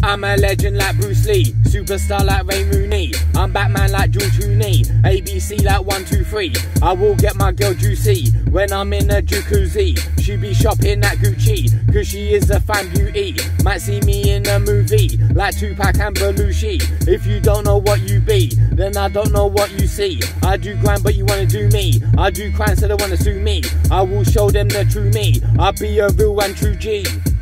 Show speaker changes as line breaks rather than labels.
I'm a legend like Bruce Lee, superstar like Ray Rooney. I'm Batman like George Clooney, ABC like 1, 2, 3. I will get my girl juicy when I'm in a jacuzzi. She be shopping at Gucci, cause she is a fan beauty. Might see me in a movie like Tupac and Belushi. If you don't know what you be, then I don't know what you see. I do grind but you wanna do me, I do crime so they wanna sue me. I will show them the true me, I'll be a real and true G.